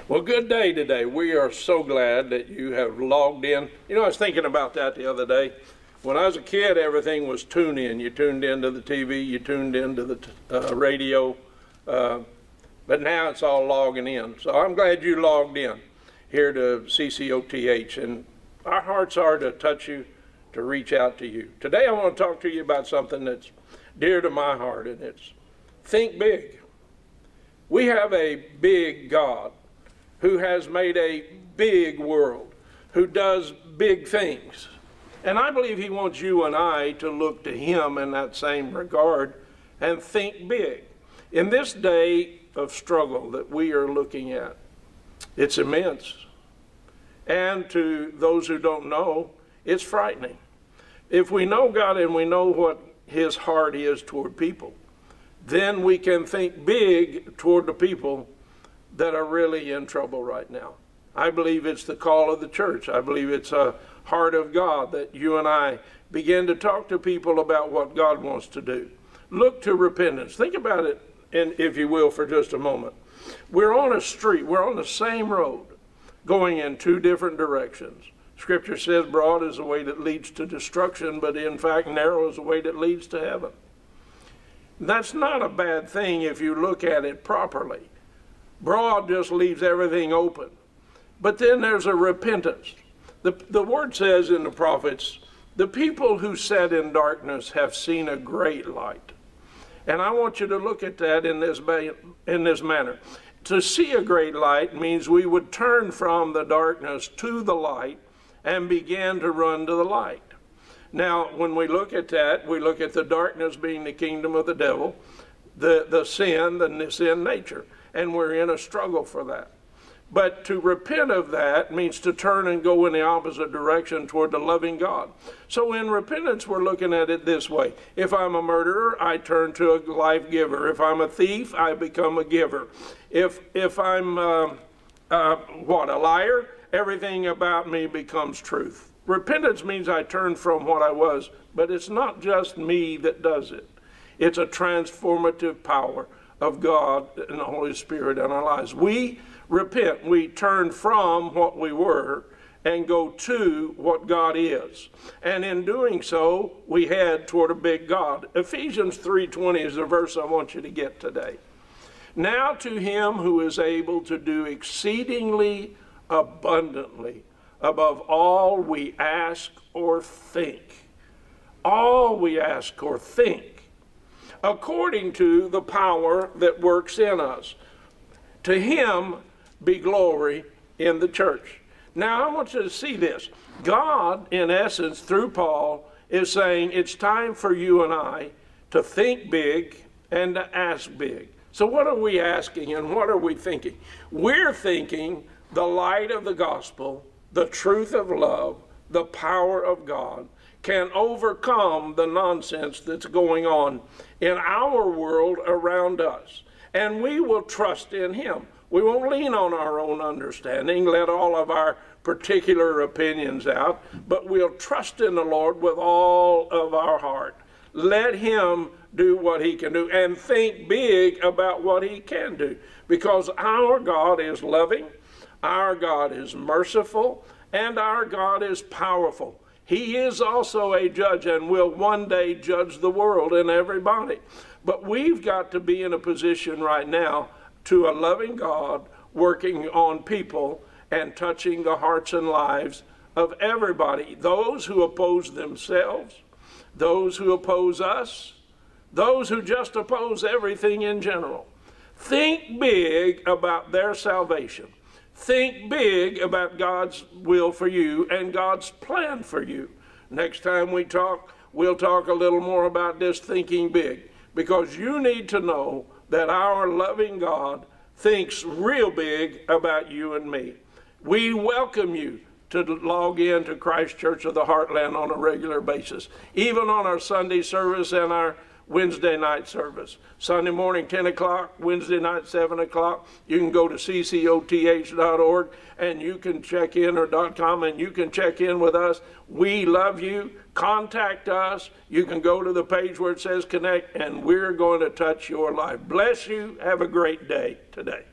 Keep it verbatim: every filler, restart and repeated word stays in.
Well, good day today. We are so glad that you have logged in. You know, I was thinking about that the other day. When I was a kid, everything was tune in. You tuned into the T V, you tuned into the uh, radio, uh, but now it's all logging in. So I'm glad you logged in here to C C O T H, and our hearts are to touch you, to reach out to you. Today I want to talk to you about something that's dear to my heart, and it's think big. We have a big God who has made a big world, who does big things. And I believe he wants you and I to look to him in that same regard and think big. In this day of struggle that we are looking at, it's immense. And to those who don't know, it's frightening. If we know God and we know what his heart is toward people, then we can think big toward the people that are really in trouble right now. I believe it's the call of the church. I believe it's a heart of God that you and I begin to talk to people about what God wants to do. Look to repentance. Think about it, in, if you will, for just a moment. We're on a street. We're on the same road going in two different directions. Scripture says broad is the way that leads to destruction, but in fact narrow is the way that leads to heaven. That's not a bad thing if you look at it properly. Broad just leaves everything open. But then there's a repentance. The, the word says in the prophets, the people who sat in darkness have seen a great light. And I want you to look at that in this, in this manner. To see a great light means we would turn from the darkness to the light and begin to run to the light. Now, when we look at that, we look at the darkness being the kingdom of the devil, the, the sin, the sin nature. And we're in a struggle for that. But to repent of that means to turn and go in the opposite direction toward the loving God. So in repentance, we're looking at it this way. If I'm a murderer, I turn to a life giver. If I'm a thief, I become a giver. If, if I'm, uh, uh, what, a liar, everything about me becomes truth. Repentance means I turn from what I was, but it's not just me that does it. It's a transformative power of God and the Holy Spirit in our lives. We repent. We turn from what we were and go to what God is. And in doing so, we head toward a big God. Ephesians three twenty is the verse I want you to get today. Now to him who is able to do exceedingly abundantly above all we ask or think. All we ask or think, according to the power that works in us. To him be glory in the church. Now I want you to see this. God, in essence, through Paul, is saying it's time for you and I to think big and to ask big. So what are we asking and what are we thinking? We're thinking the light of the gospel, the truth of love, the power of God can overcome the nonsense that's going on in our world around us. And we will trust in him. We won't lean on our own understanding, let all of our particular opinions out, but we'll trust in the Lord with all of our heart. Let him do what he can do and think big about what he can do, because our God is loving, our God is merciful, and our God is powerful. He is also a judge and will one day judge the world and everybody. But we've got to be in a position right now to a loving God working on people and touching the hearts and lives of everybody. Those who oppose themselves, those who oppose us, those who just oppose everything in general. Think big about their salvation. Think big about God's will for you and God's plan for you. Next time we talk, we'll talk a little more about this thinking big, because you need to know that our loving God thinks real big about you and me. We welcome you to log in to Christ Church of the Heartland on a regular basis, even on our Sunday service and our Wednesday night service. Sunday morning, ten o'clock, Wednesday night, seven o'clock. You can go to C C O T H dot org and you can check in, or .com, and you can check in with us. We love you. Contact us. You can go to the page where it says connect, and we're going to touch your life. Bless you. Have a great day today.